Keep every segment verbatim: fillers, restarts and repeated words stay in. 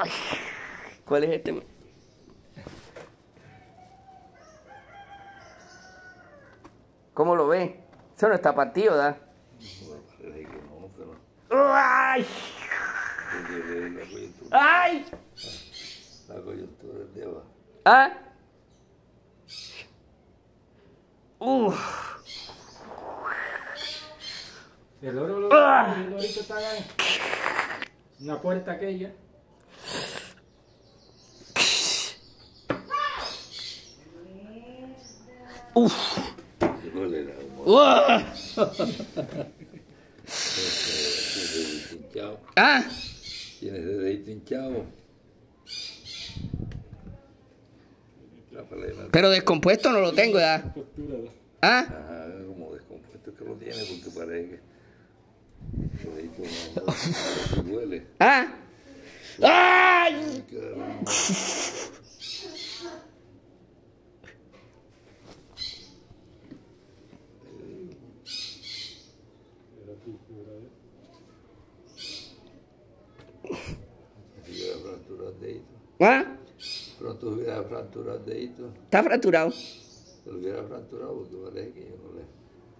Ay, ¿cuál es este? ¿Cómo lo ve? Eso no está partido, ¿da? ¡Ay! ¡Ay! La coyuntura del dedo. ¿Ah? Uf. El oro lo ¡Ah! el lorito está en una puerta aquella. Uf. No le da un ¡Uah! dedito hinchado. ¿Ah? Tienes el dedito hinchado. La palena. Pero descompuesto no lo tengo, ¿ya? Postura, ¿no? ¿Ah? Ajá, como descompuesto que lo tiene porque parece que el dedito no, no, no duele. ¿Ah? ¡Ay! Caramba. Si hubiera fracturado el dedito. ¿Ah? Pronto hubiera fracturado el dedito. Está fracturado. Se lo hubiera fracturado porque parece que yo no le...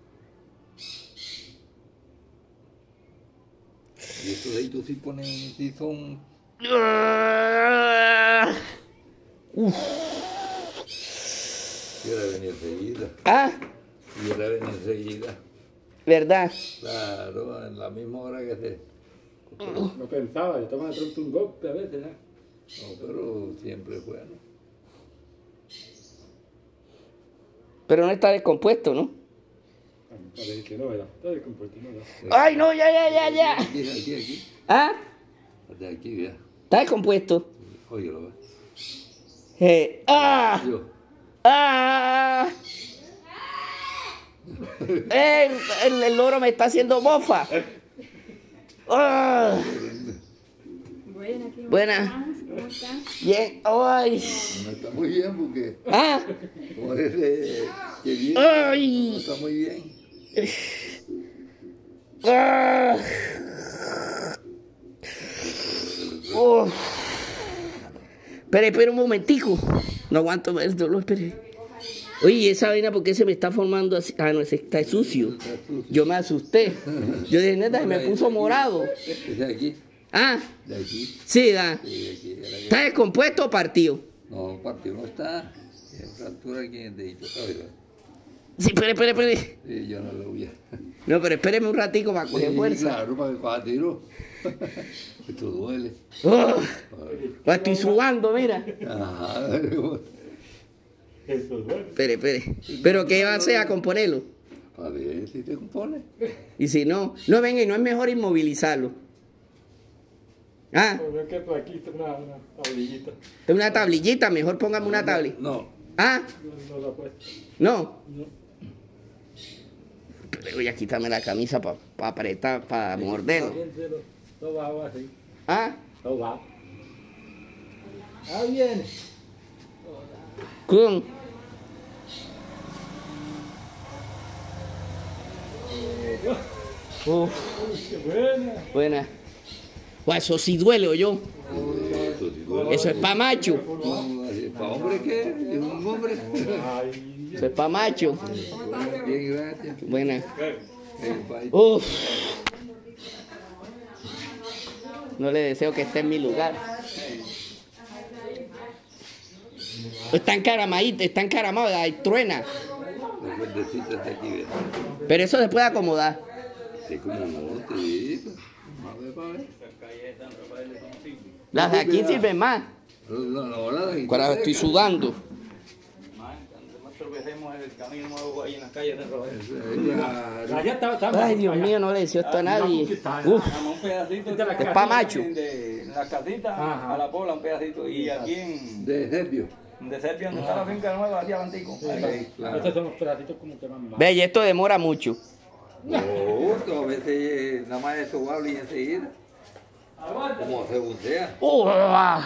Y estos deditos sí ponen, sí son... Uf. Hubiera venido enseguida. ¿Ah? Hubiera venido enseguida. ¿Verdad? Claro, en la misma hora que se... No pensaba, yo estaba de pronto un golpe a veces, ¿no? No, pero siempre es bueno. Pero no está descompuesto, ¿no? Parece que no, ¿verdad? Está descompuesto, ¿no? ¿verdad? ¡Ay, no! ¡Ya, ya, ya, ya! Aquí, aquí, aquí. ¿Ah? De aquí, ya. Está descompuesto. Óyelo, ¿ves? Eh, ¡Ah! Yo. ¡Ah! El, el, el loro me está haciendo mofa. ¡Ah! Buena, ¿qué Buena. más? ¿Cómo estás? Bien. ¡Ay! No está muy bien porque... ¡Ah! Como ese... Que bien. ¡Ay! No está muy bien. ¡Ah! ¡Oh! Espere, espere un momentico. No aguanto más el dolor, espere. Oye, esa vaina, ¿por qué se me está formando así? Ah, no, ese está sucio. Yo me asusté. Yo dije, neta, se me puso morado. ¿Es de aquí? Ah, ¿De aquí? sí, da. Sí, de aquí. Era que- ¿Está descompuesto o partido? No, partido no está. Es fractura aquí en el dedito, ¿sabes? Sí, espere, espere, espere. Sí, yo no lo voy a... No, pero espéreme un ratico para coger Sí, fuerza. claro, para que coja tiro. Esto duele. Oh, la estoy sudando, mira. Ajá. Eso es bueno. Espere, espere. ¿Pero qué va a hacer a componerlo? A ver si te compone. Y si no, no venga, y no es mejor inmovilizarlo. Ah, Bueno, que por aquí está una, una tablillita. es una tablillita, mejor póngame una tablilla. No. Ah, No, no la he puesto. no. No. Pero voy a quitarme la camisa para apretar, para morderlo. Bien, cero. Todo va ahora sí. Ah, Todo va. Ah, viene. con. Uf, Qué buena. buena. Pues eso sí duele, o yo. Esto sí duele. Eso es pa' macho. ¿Para hombre qué? ¿Es un hombre? Ay, Eso es pa' macho. Bien, gracias. Buena. Bien, bye. Uf. No le deseo que esté en mi lugar. Está encaramadito, está encaramado, ahí truena. Los verdecitos de aquí, ¿ves? Pero eso se puede acomodar. Sí, como no, te digo. A ver, para ver. Las de aquí sirven más. No, no, no, la de aquí. Ahora estoy sudando. Más tropecemos en el camino nuevo ahí en las calles de Roberto. Claro. allá está, está. Ay, Dios mío, no le deseo esto a nadie. Uf, Damos un pedacito De la es pa' macho. de las casitas Ajá. a la pola, un pedacito. Y aquí en De Sergio. de Serpio, donde está la finca nueva, hacia Avantico. Sí, claro. Estos son los pedacitos como que van más. ve, y esto demora mucho. No, que a veces eh, nada más eso va y enseguida. Como según sea. Uh, ah,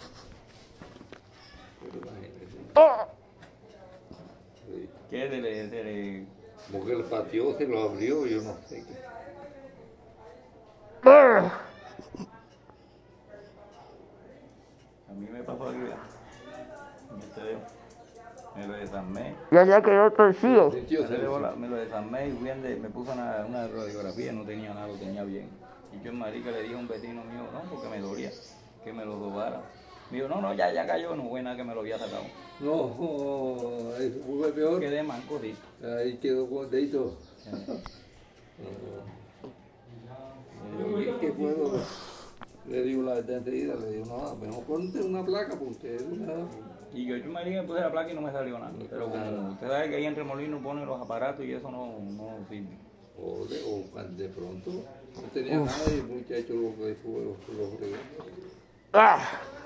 Pero imagínese. oh. Sí. Que se le, se le... Como que el patio se lo abrió, yo no sé qué. Ah. desarmé. Ya ya quedó torcido. Sintió, Me, se lo- me lo desarmé y fui ande- me puso una, una radiografía, no tenía nada, lo tenía bien. Y yo en marica le dije a un vecino mío, no, porque me dolía, que me lo dobara. Me dijo, no, no, ya, ya cayó, no fue nada que me lo había sacado. No, oh, eso fue peor. Quedé manco, sí. Ahí quedó gordito. ¿Qué puedo? Le digo la verdad enseguida, le digo, no, mejor ponte una placa porque es una... Y yo en marica me puse la placa y no me salió nada. Pero como usted sabe que ahí en Remolino ponen los aparatos y eso no, no sirve. O de, o cuando de pronto no tenía nada y el muchacho lo que fue, lo, lo fregó. Ah.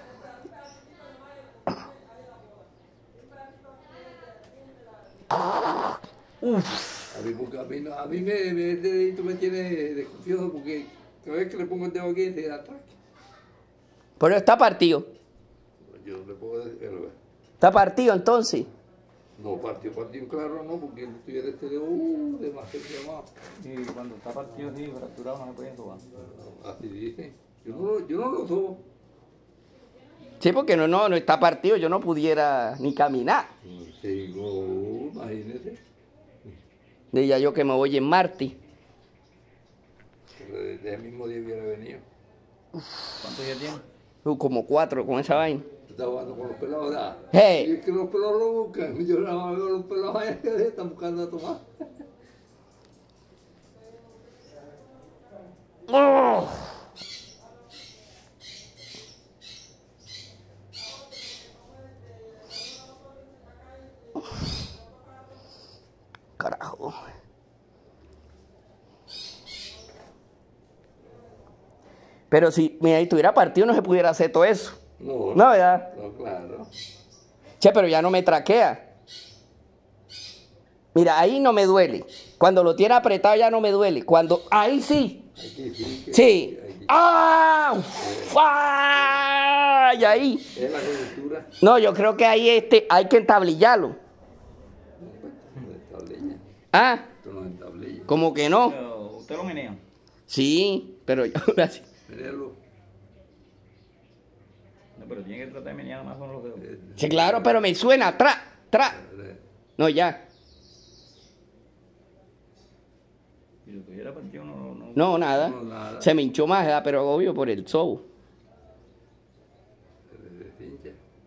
A mí, porque a mí, no- a mí me, me, el dedito me tiene desconfiado porque cada vez que le pongo el dedo aquí se da ataque. Pero está partido. Yo no le puedo decir, pero, Está partido entonces. no, partió, partió claro, no, porque si tuviera este dedo, uh, demasiado más. Y cuando está partido así, fracturado, no se puede sobar. Así dice. Yo no, lo- yo no lo sobo. Sí, porque no, no, no está partido. Yo no pudiera ni caminar. Sigo, imagínese. De ya yo que me voy en Martí. Pero desde el mismo día hubiera venido. ¿Cuántos días tiene? Uh, como cuatro con esa vaina. Está jugando con los pelados, ¿verdad? Hey. Y es que los pelados lo buscan. Yo nada más veo los pelados allá que están buscando a tomar. Oh. Carajo. Pero si mira, si estuviera partido no se pudiera hacer todo eso. No, No, ¿verdad? no, claro. Che, pero ya no me traquea. Mira, ahí no me duele. Cuando lo tiene apretado ya no me duele. Cuando ahí sí. Aquí sí. Que, Sí. aquí. ¡Ah! ¡Uf! ¡Ah! Y ahí. Es la coyuntura. No, yo creo que ahí este hay que entablillarlo. No es tablilla. Ah, Esto no es tablilla. como que no. Pero, ¿usted lo menea? Sí, pero yo ahora sí. Míralo. No, pero tiene que tratar de menear más con los dedos. Sí, claro, pero me suena. Tra, tra. No, ya. Si lo tuviera partido, no, no. No, nada. No, nada. Se me hinchó más, ¿verdad? Pero obvio por el show. Se hincha.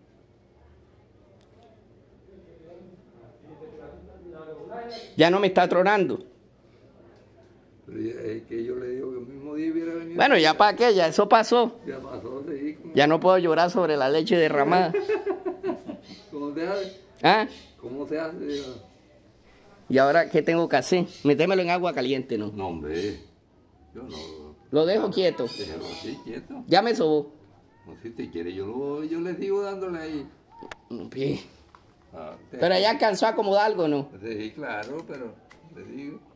Ya no me está tronando. Pero ya- es que yo le digo que el mismo día hubiera venido. Bueno, ya para qué, ya eso pasó. Ya pasó, sí. Como, Ya no puedo llorar sobre la leche derramada. ¿Cómo se hace? ¿Ah? ¿Cómo se hace? ¿Y ahora qué tengo que hacer? Metémelo en agua caliente, ¿no? No, hombre. Yo no. Lo dejo quieto. Déjalo así, quieto. Ya me sobó. No, si te quiere, yo, lo, yo le sigo dándole ahí. Bien. Ah, te- Pero ya alcanzó a acomodar algo, ¿no? Sí, claro, pero le digo.